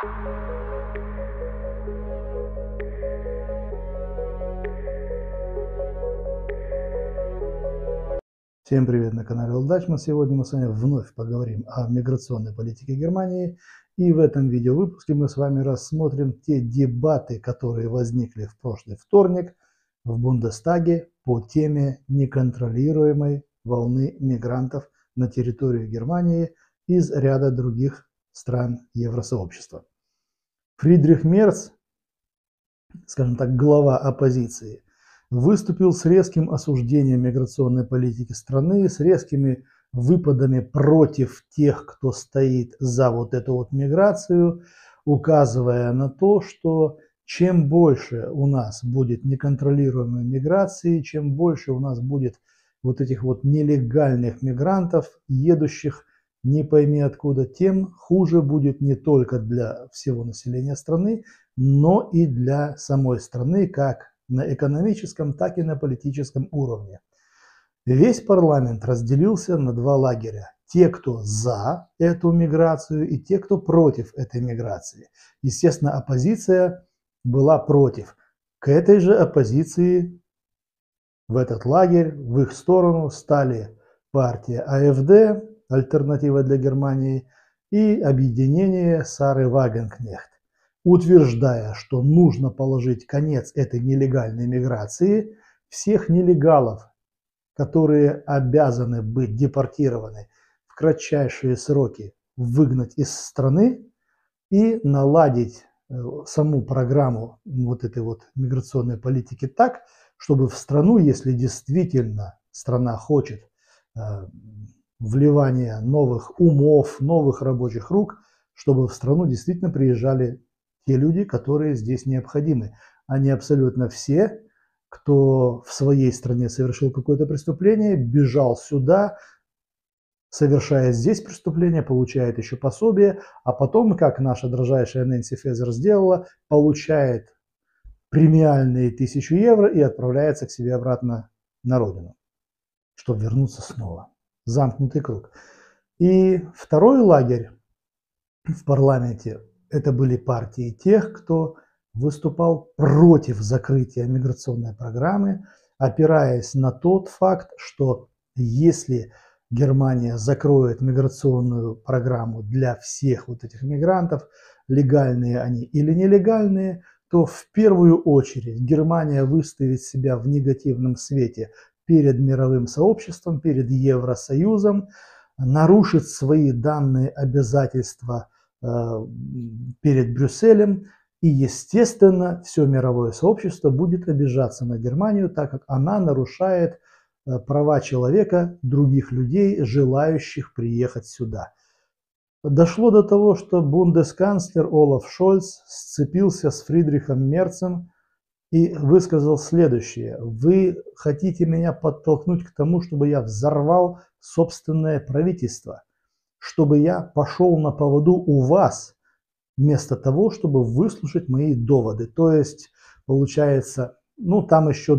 Всем привет на канале Олдачман. Сегодня мы с вами вновь поговорим о миграционной политике Германии. И в этом видеовыпуске мы с вами рассмотрим те дебаты, которые возникли в прошлый вторник в Бундестаге по теме неконтролируемой волны мигрантов на территорию Германии из ряда других стран Евросообщества. Фридрих Мерц, скажем так, глава оппозиции, выступил с резким осуждением миграционной политики страны, с резкими выпадами против тех, кто стоит за вот эту вот миграцию, указывая на то, что чем больше у нас будет неконтролируемой миграции, чем больше у нас будет вот этих вот нелегальных мигрантов, едущих не пойми откуда, тем хуже будет не только для всего населения страны, но и для самой страны, как на экономическом, так и на политическом уровне. Весь парламент разделился на два лагеря. Те, кто за эту миграцию, и те, кто против этой миграции. Естественно, оппозиция была против. К этой же оппозиции, в этот лагерь, в их сторону стали партия АФД, альтернатива для Германии, и объединение Сары Вагенкнехт, утверждая, что нужно положить конец этой нелегальной миграции, всех нелегалов, которые обязаны быть депортированы в кратчайшие сроки, выгнать из страны и наладить саму программу вот этой вот миграционной политики так, чтобы в страну, если действительно страна хочет вливания новых умов, новых рабочих рук, чтобы в страну действительно приезжали те люди, которые здесь необходимы. Они абсолютно все, кто в своей стране совершил какое-то преступление, бежал сюда, совершая здесь преступление, получает еще пособие, а потом, как наша дрожайшая Нэнси Фезер сделала, получает премиальные 1000 евро и отправляется к себе обратно на родину, чтобы вернуться снова. Замкнутый круг. И второй лагерь в парламенте — это были партии тех, кто выступал против закрытия миграционной программы, опираясь на тот факт, что если Германия закроет миграционную программу для всех вот этих мигрантов, легальные они или нелегальные, то в первую очередь Германия выставит себя в негативном свете перед мировым сообществом, перед Евросоюзом, нарушит свои данные обязательства перед Брюсселем, и, естественно, все мировое сообщество будет обижаться на Германию, так как она нарушает права человека, других людей, желающих приехать сюда. Дошло до того, что бундесканцлер Олаф Шольц сцепился с Фридрихом Мерцем и высказал следующее: вы хотите меня подтолкнуть к тому, чтобы я взорвал собственное правительство, чтобы я пошел на поводу у вас, вместо того, чтобы выслушать мои доводы. То есть, получается, ну там еще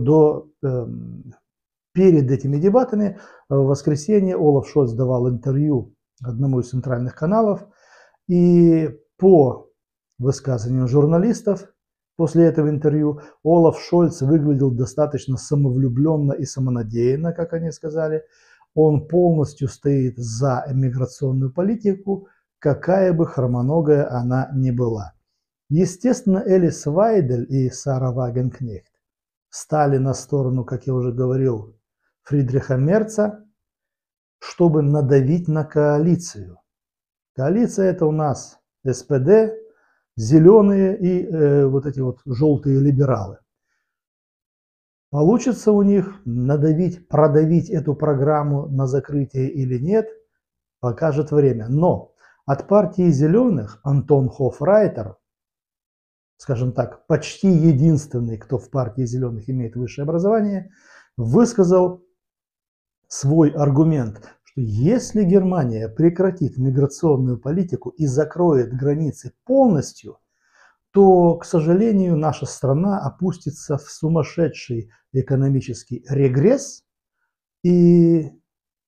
перед этими дебатами в воскресенье Олаф Шольц давал интервью одному из центральных каналов, и по высказыванию журналистов после этого интервью Олаф Шольц выглядел достаточно самовлюбленно и самонадеянно, как они сказали. Он полностью стоит за миграционную политику, какая бы хромоногая она ни была. Естественно, Элис Вайдель и Сара Вагенкнехт встали на сторону, как я уже говорил, Фридриха Мерца, чтобы надавить на коалицию. Коалиция — это у нас СПД, зеленые и вот эти вот желтые либералы. Получится у них надавить, продавить эту программу на закрытие или нет, покажет время. Но от партии зеленых Антон Хофрайтер, скажем так, почти единственный, кто в партии зеленых имеет высшее образование, высказал свой аргумент, что если Германия прекратит миграционную политику и закроет границы полностью, то, к сожалению, наша страна опустится в сумасшедший экономический регресс, и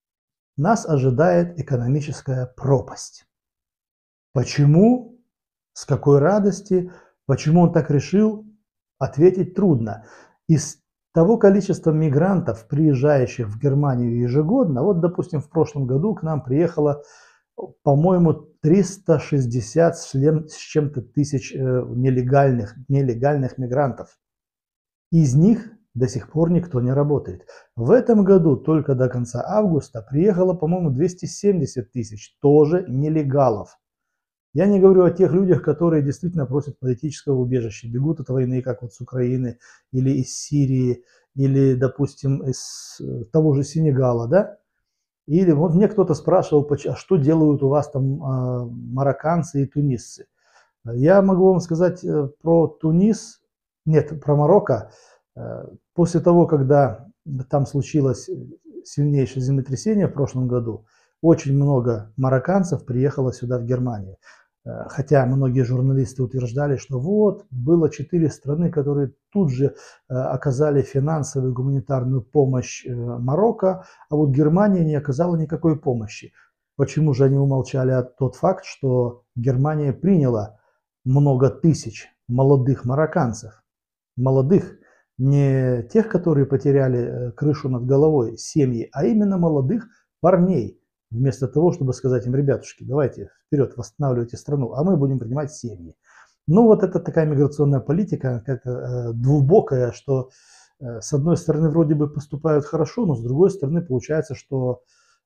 нас ожидает экономическая пропасть. Почему? С какой радости? Почему он так решил? Ответить трудно. Из того количества мигрантов, приезжающих в Германию ежегодно, вот, допустим, в прошлом году к нам приехало, по-моему, 360 с чем-то тысяч нелегальных мигрантов. Из них до сих пор никто не работает. В этом году только до конца августа приехало, по-моему, 270 тысяч тоже нелегалов. Я не говорю о тех людях, которые действительно просят политического убежища, бегут от войны, как вот с Украины, или из Сирии, или, допустим, из того же Сенегала, да? Или вот мне кто-то спрашивал, а что делают у вас там марокканцы и тунисцы. Я могу вам сказать про Тунис, нет, про Марокко. После того, когда там случилось сильнейшее землетрясение в прошлом году, очень много марокканцев приехало сюда, в Германию. Хотя многие журналисты утверждали, что вот, было 4 страны, которые тут же оказали финансовую и гуманитарную помощь Марокко, а вот Германия не оказала никакой помощи. Почему же они умолчали тот факт, что Германия приняла много тысяч молодых марокканцев? Молодых, не тех, которые потеряли крышу над головой, семьи, а именно молодых парней. Вместо того, чтобы сказать им, ребятушки, давайте вперед, восстанавливайте страну, а мы будем принимать семьи. Ну вот это такая миграционная политика, как двубокая, что с одной стороны вроде бы поступают хорошо, но с другой стороны получается, что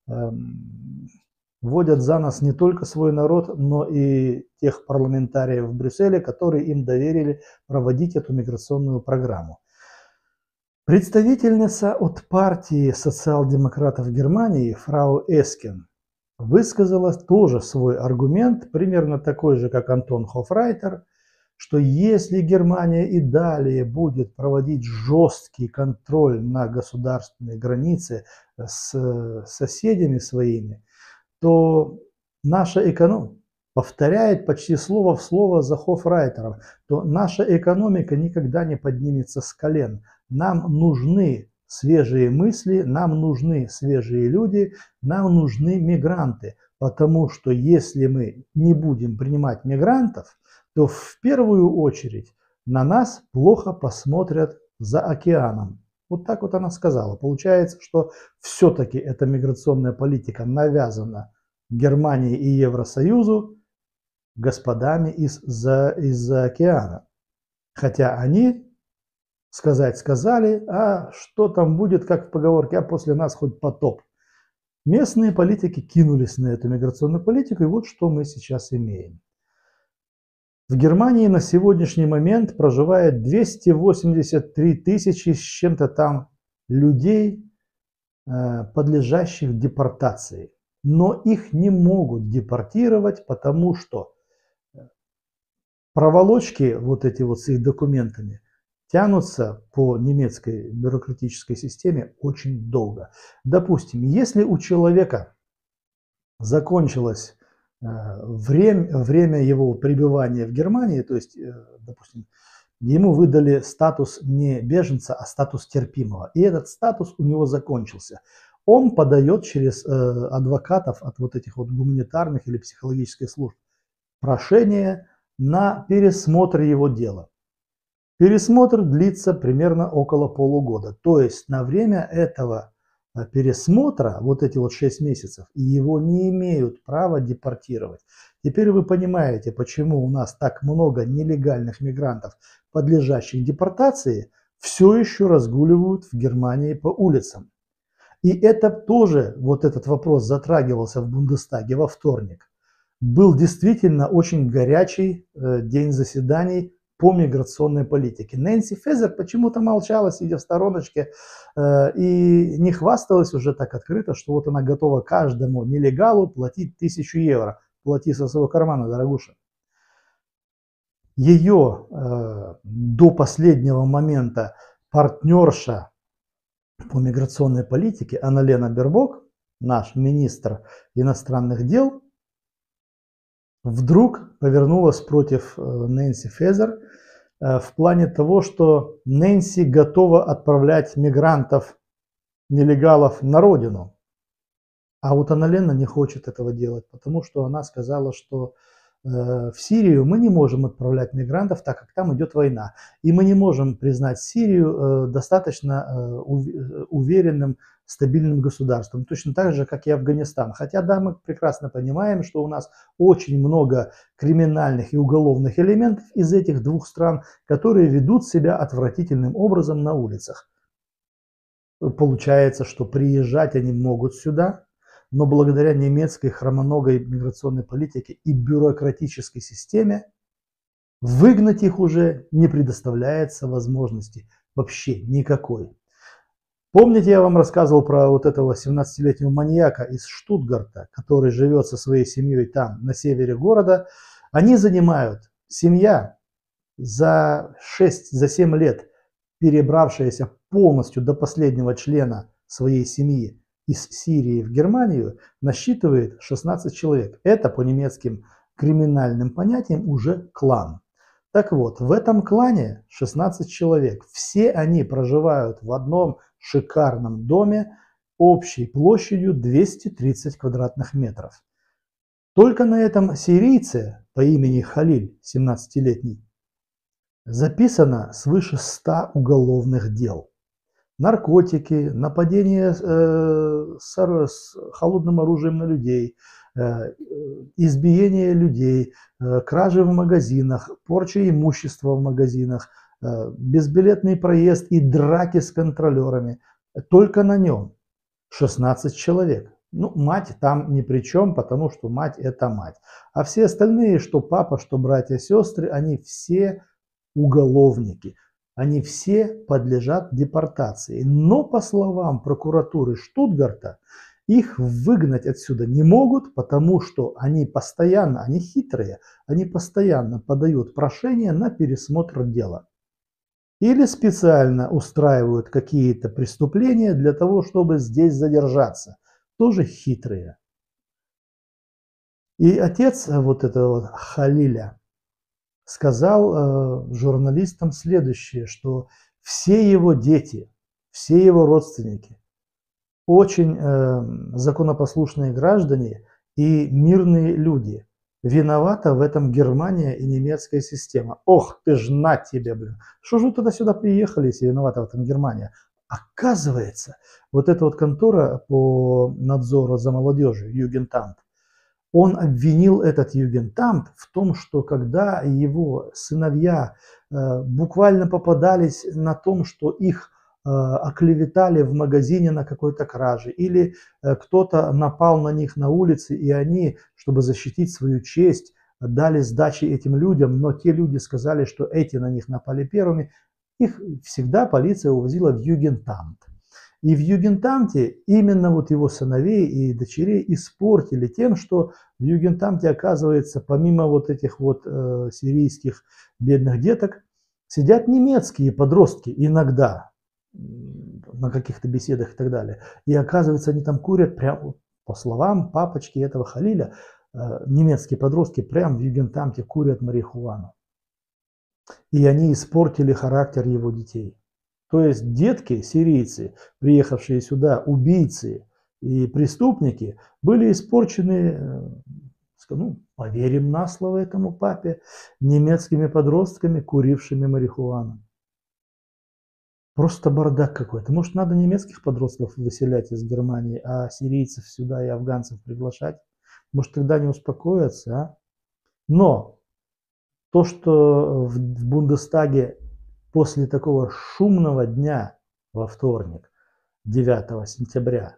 вводят за нас не только свой народ, но и тех парламентариев в Брюсселе, которые им доверили проводить эту миграционную программу. Представительница от партии социал-демократов Германии, фрау Эскин, высказала тоже свой аргумент, примерно такой же, как Антон Хофрайтер, что если Германия и далее будет проводить жесткий контроль на государственной границе с соседями своими, то наша экономика, повторяет почти слово в слово за Хофрайтером, то наша экономика никогда не поднимется с колен. Нам нужны свежие мысли, нам нужны свежие люди, нам нужны мигранты. Потому что если мы не будем принимать мигрантов, то в первую очередь на нас плохо посмотрят за океаном. Вот так вот она сказала. Получается, что все-таки эта миграционная политика навязана Германии и Евросоюзу господами из-за океана. Хотя они сказать сказали, а что там будет, как в поговорке, а после нас хоть потоп. Местные политики кинулись на эту миграционную политику, и вот что мы сейчас имеем. В Германии на сегодняшний момент проживает 283 тысячи с чем-то там людей, подлежащих депортации. Но их не могут депортировать, потому что проволочки вот эти вот с их документами тянутся по немецкой бюрократической системе очень долго. Допустим, если у человека закончилось время его пребывания в Германии, то есть, допустим, ему выдали статус не беженца, а статус терпимого, и этот статус у него закончился. Он подает через адвокатов от вот этих вот гуманитарных или психологических служб прошение на пересмотр его дела. Пересмотр длится примерно около полугода. То есть на время этого пересмотра, вот эти вот 6 месяцев, его не имеют права депортировать. Теперь вы понимаете, почему у нас так много нелегальных мигрантов, подлежащих депортации, все еще разгуливают в Германии по улицам. И это тоже, вот этот вопрос затрагивался в Бундестаге во вторник. Был действительно очень горячий день заседаний по миграционной политике. Нэнси Фезер почему-то молчала, сидя в стороночке, и не хвасталась уже так открыто, что вот она готова каждому нелегалу платить 1000 евро. Плати со своего кармана, дорогуша. Ее до последнего момента партнерша по миграционной политике Анна-Лена Бербок, наш министр иностранных дел, вдруг повернулась против Нэнси Фезер в плане того, что Нэнси готова отправлять мигрантов, нелегалов на родину. А вот Анна-Лена не хочет этого делать, потому что она сказала, что в Сирию, мы не можем отправлять мигрантов, так как там идет война. И мы не можем признать Сирию достаточно уверенным, стабильным государством. Точно так же, как и Афганистан. Хотя, да, мы прекрасно понимаем, что у нас очень много криминальных и уголовных элементов из этих двух стран, которые ведут себя отвратительным образом на улицах. Получается, что приезжать они могут сюда, но благодаря немецкой хромоногой миграционной политике и бюрократической системе выгнать их уже не предоставляется возможности вообще никакой. Помните, я вам рассказывал про вот этого 17-летнего маньяка из Штутгарта, который живет со своей семьей там, на севере города. Они занимают, семья за 6-7 лет, перебравшаяся полностью до последнего члена своей семьи из Сирии в Германию, насчитывает 16 человек. Это по немецким криминальным понятиям уже клан. Так вот, в этом клане 16 человек. Все они проживают в одном шикарном доме общей площадью 230 квадратных метров. Только на этом сирийце по имени Халиль, 17-летний, записано свыше 100 уголовных дел. Наркотики, нападение с холодным оружием на людей, избиение людей, кражи в магазинах, порча имущества в магазинах, безбилетный проезд и драки с контролерами. Только на нем 16 человек. Ну, мать там ни при чем, потому что мать это мать. А все остальные, что папа, что братья, сестры, они все уголовники. Они все подлежат депортации. Но, по словам прокуратуры Штутгарта, их выгнать отсюда не могут, потому что они постоянно, они хитрые, они постоянно подают прошение на пересмотр дела. Или специально устраивают какие-то преступления для того, чтобы здесь задержаться. Тоже хитрые. И отец вот этого Халиля сказал журналистам следующее, что все его дети, все его родственники очень законопослушные граждане и мирные люди. Виновата в этом Германия и немецкая система. Ох ты ж на тебе, блин. Что же вы туда-сюда приехали, если виновата в этом Германия? Оказывается, вот эта вот контора по надзору за молодежью, Югентамт, он обвинил этот Югентамт в том, что когда его сыновья буквально попадались на том, что их оклеветали в магазине на какой-то краже, или кто-то напал на них на улице, и они, чтобы защитить свою честь, дали сдачи этим людям, но те люди сказали, что эти на них напали первыми, их всегда полиция увозила в Югентамт. И в Югентамте именно вот его сыновей и дочерей испортили тем, что в Югентамте, оказывается, помимо вот этих вот сирийских бедных деток, сидят немецкие подростки иногда на каких-то беседах и так далее. И оказывается, они там курят прямо, по словам папочки этого Халиля, немецкие подростки прямо в Югентамте курят марихуану. И они испортили характер его детей. То есть детки, сирийцы, приехавшие сюда, убийцы и преступники, были испорчены, ну, поверим на слово этому папе, немецкими подростками, курившими марихуану. Просто бардак какой-то. Может, надо немецких подростков выселять из Германии, а сирийцев сюда и афганцев приглашать? Может, тогда они успокоятся, а? Но то, что в Бундестаге после такого шумного дня во вторник, 9 сентября,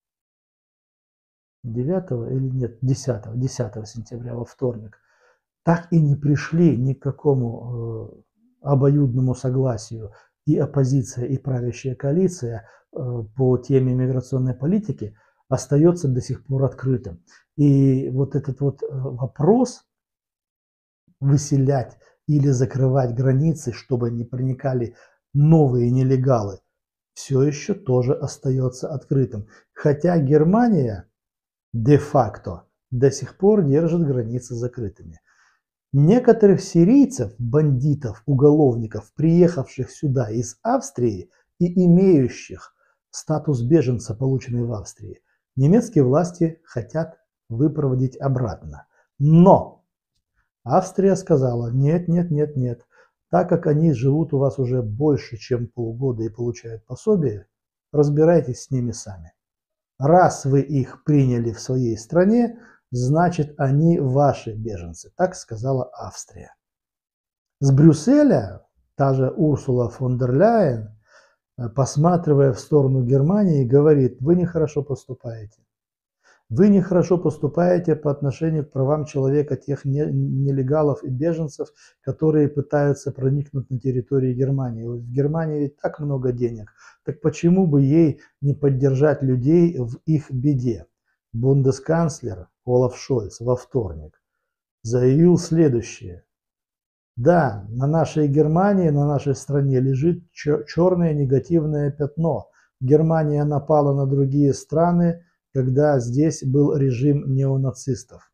9 или нет, 10 сентября во вторник, так и не пришли ни к какому обоюдному согласию и оппозиция, и правящая коалиция по теме миграционной политики, остается до сих пор открытым. И вот этот вот вопрос выселять или закрывать границы, чтобы не проникали новые нелегалы, все еще тоже остается открытым. Хотя Германия де-факто до сих пор держит границы закрытыми. Некоторых сирийцев, бандитов, уголовников, приехавших сюда из Австрии и имеющих статус беженца, полученный в Австрии, немецкие власти хотят выпроводить обратно. Но Австрия сказала: нет, нет, нет, нет. Так как они живут у вас уже больше, чем полгода и получают пособие, разбирайтесь с ними сами. Раз вы их приняли в своей стране, значит, они ваши беженцы. Так сказала Австрия. С Брюсселя та же Урсула фон дер Ляйен, посматривая в сторону Германии, говорит: вы нехорошо поступаете. Вы нехорошо поступаете по отношению к правам человека тех нелегалов и беженцев, которые пытаются проникнуть на территорию Германии. В Германии ведь так много денег. Так почему бы ей не поддержать людей в их беде? Бундесканцлер Олаф Шольц во вторник заявил следующее. Да, на нашей Германии, на нашей стране лежит черное негативное пятно. Германия напала на другие страны, когда здесь был режим неонацистов.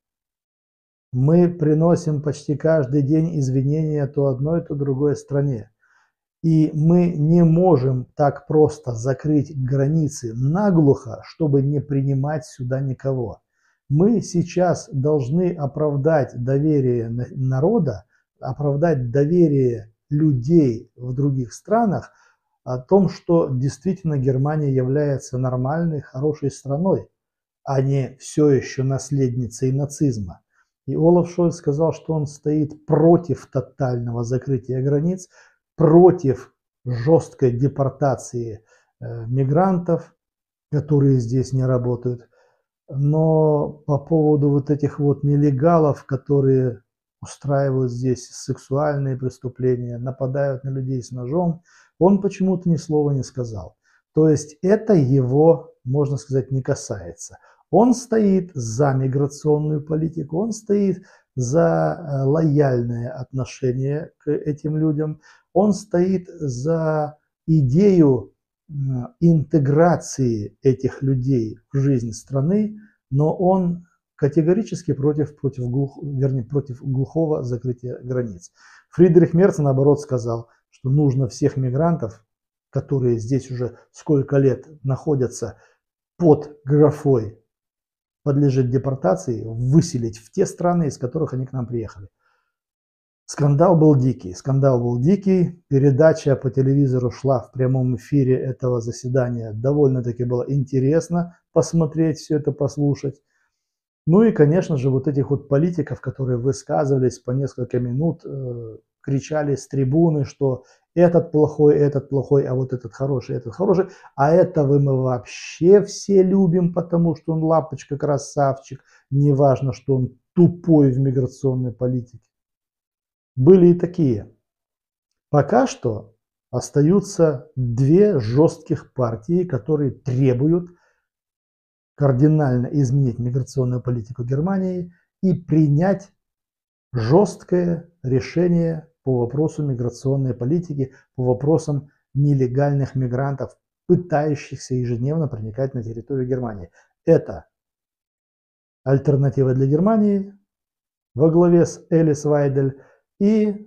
Мы приносим почти каждый день извинения то одной, то другой стране. И мы не можем так просто закрыть границы наглухо, чтобы не принимать сюда никого. Мы сейчас должны оправдать доверие народа, оправдать доверие людей в других странах о том, что действительно Германия является нормальной, хорошей страной, а не все еще наследницей нацизма. И Олаф Шольц сказал, что он стоит против тотального закрытия границ, против жесткой депортации мигрантов, которые здесь не работают. Но по поводу вот этих вот нелегалов, которые устраивают здесь сексуальные преступления, нападают на людей с ножом, он почему-то ни слова не сказал. То есть это его, можно сказать, не касается. Он стоит за миграционную политику, он стоит за лояльное отношение к этим людям, он стоит за идею интеграции этих людей в жизнь страны, но он категорически против глухого закрытия границ. Фридрих Мерц, наоборот, сказал, что нужно всех мигрантов, которые здесь уже сколько лет находятся под графой подлежит депортации, выселить в те страны, из которых они к нам приехали. Скандал был дикий, передача по телевизору шла в прямом эфире этого заседания, довольно-таки было интересно посмотреть все это, послушать. Ну и, конечно же, вот этих вот политиков, которые высказывались по несколько минут, кричали с трибуны, что этот плохой, а вот этот хороший, а этого мы вообще все любим, потому что он лапочка, красавчик, неважно, что он тупой в миграционной политике. Были и такие. Пока что остаются две жестких партии, которые требуют кардинально изменить миграционную политику Германии и принять жесткое решение по вопросу миграционной политики, по вопросам нелегальных мигрантов, пытающихся ежедневно проникать на территорию Германии. Это альтернатива для Германии во главе с Элис Вайдель и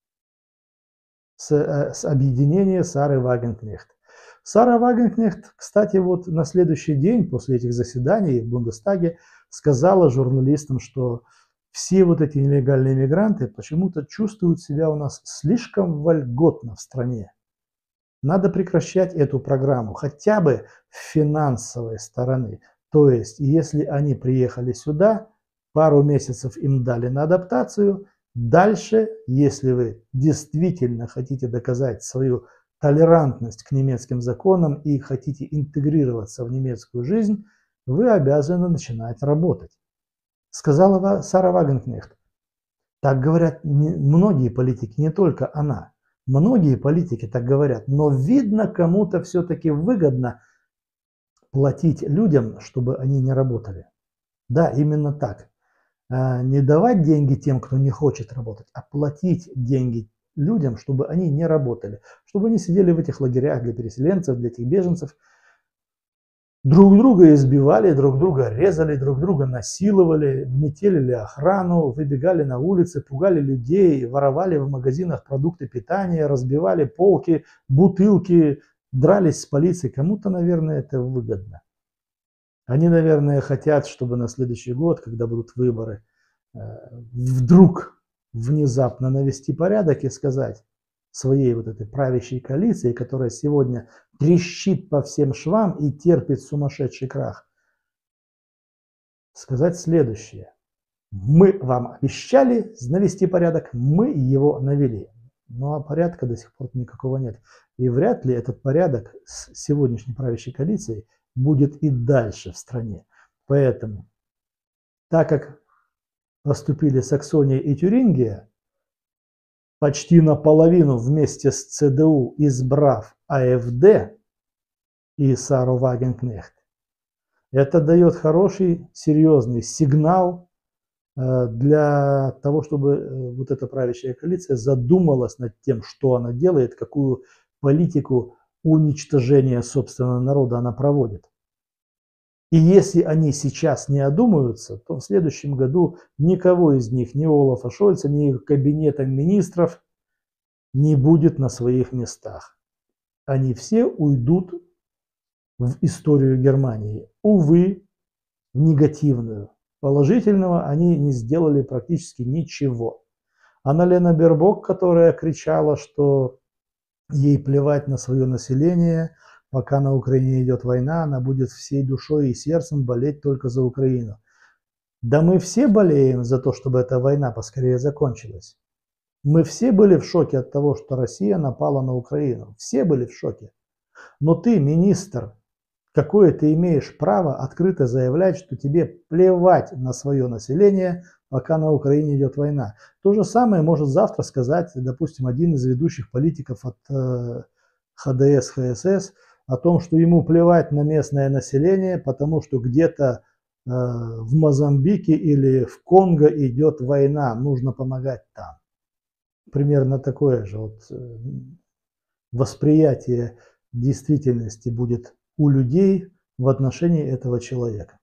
с объединения Сары Вагенкнехт. Сара Вагенкнехт, кстати, вот на следующий день после этих заседаний в Бундестаге сказала журналистам, что все вот эти нелегальные мигранты почему-то чувствуют себя у нас слишком вольготно в стране. Надо прекращать эту программу хотя бы с финансовой стороны. То есть, если они приехали сюда, пару месяцев им дали на адаптацию, дальше, если вы действительно хотите доказать свою толерантность к немецким законам и хотите интегрироваться в немецкую жизнь, вы обязаны начинать работать. Сказала Сара Вагенкнехт. Так говорят многие политики, не только она. Многие политики так говорят, но видно, кому-то все-таки выгодно платить людям, чтобы они не работали. Да, именно так. Не давать деньги тем, кто не хочет работать, а платить деньги людям, чтобы они не работали, чтобы они сидели в этих лагерях для переселенцев, для этих беженцев, друг друга избивали, друг друга резали, друг друга насиловали, метелили охрану, выбегали на улицы, пугали людей, воровали в магазинах продукты питания, разбивали полки, бутылки, дрались с полицией. Кому-то, наверное, это выгодно. Они, наверное, хотят, чтобы на следующий год, когда будут выборы, вдруг внезапно навести порядок и сказать своей вот этой правящей коалиции, которая сегодня трещит по всем швам и терпит сумасшедший крах, сказать следующее. Мы вам обещали навести порядок, мы его навели. Ну а порядка до сих пор никакого нет. И вряд ли этот порядок с сегодняшней правящей коалицией будет и дальше в стране. Поэтому, так как поступили Саксония и Тюрингия, почти наполовину вместе с ЦДУ избрав АФД и Сару Вагенкнехт, это дает хороший, серьезный сигнал для того, чтобы вот эта правящая коалиция задумалась над тем, что она делает, какую политику уничтожения собственного народа она проводит. И если они сейчас не одумаются, то в следующем году никого из них, ни Олафа Шольца, ни их кабинета министров не будет на своих местах. Они все уйдут в историю Германии. Увы, в негативную. Положительного они не сделали практически ничего. Анна-Лена Бербок, которая кричала, что ей плевать на свое население, пока на Украине идет война, она будет всей душой и сердцем болеть только за Украину. Да мы все болеем за то, чтобы эта война поскорее закончилась. Мы все были в шоке от того, что Россия напала на Украину. Все были в шоке. Но ты, министр, какое ты имеешь право открыто заявлять, что тебе плевать на свое население, пока на Украине идет война? То же самое может завтра сказать, допустим, один из ведущих политиков от ХДС, ХСС, о том, что ему плевать на местное население, потому что где-то в Мозамбике или в Конго идет война, нужно помогать там. Примерно такое же вот восприятие действительности будет у людей в отношении этого человека.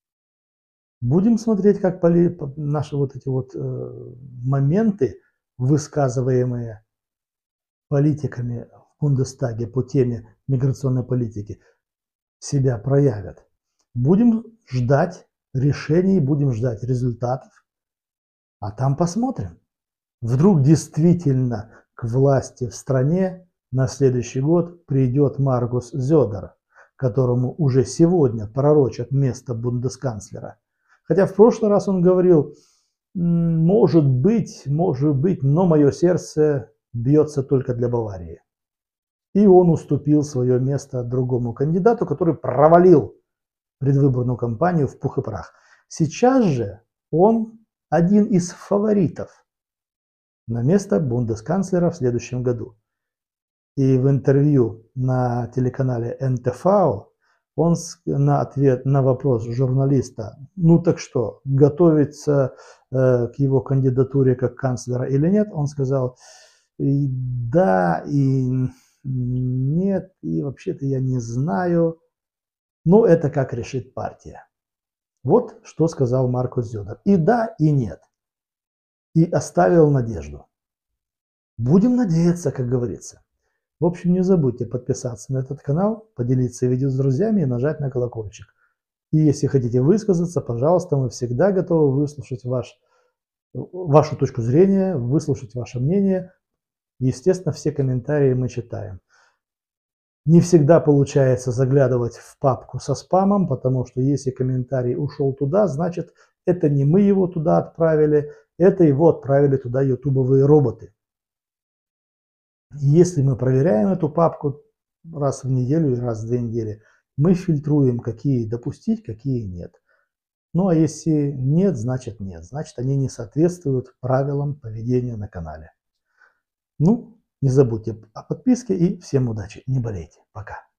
Будем смотреть, как наши вот эти вот моменты, высказываемые политиками в Бундестаге по теме миграционной политики, себя проявят. Будем ждать решений, будем ждать результатов, а там посмотрим. Вдруг действительно к власти в стране на следующий год придет Маркус Зёдер, которому уже сегодня пророчат место бундесканцлера. Хотя в прошлый раз он говорил, может быть, но мое сердце бьется только для Баварии. И он уступил свое место другому кандидату, который провалил предвыборную кампанию в пух и прах. Сейчас же он один из фаворитов на место бундесканцлера в следующем году. И в интервью на телеканале НТВ он на ответ на вопрос журналиста, ну так что, готовится к его кандидатуре как канцлера или нет, он сказал, и да, и нет, и вообще-то я не знаю, но это как решит партия. Вот что сказал Маркус Зёдер. И да, и нет. И оставил надежду. Будем надеяться, как говорится. В общем, не забудьте подписаться на этот канал, поделиться видео с друзьями и нажать на колокольчик. И если хотите высказаться, пожалуйста, мы всегда готовы выслушать вашу точку зрения, выслушать ваше мнение. Естественно, все комментарии мы читаем. Не всегда получается заглядывать в папку со спамом, потому что если комментарий ушел туда, значит, это не мы его туда отправили, это его отправили туда ютубовые роботы. Если мы проверяем эту папку раз в неделю и раз в 2 недели, мы фильтруем, какие допустить, какие нет. Ну а если нет, значит нет. Значит, они не соответствуют правилам поведения на канале. Ну, не забудьте о подписке и всем удачи. Не болейте. Пока.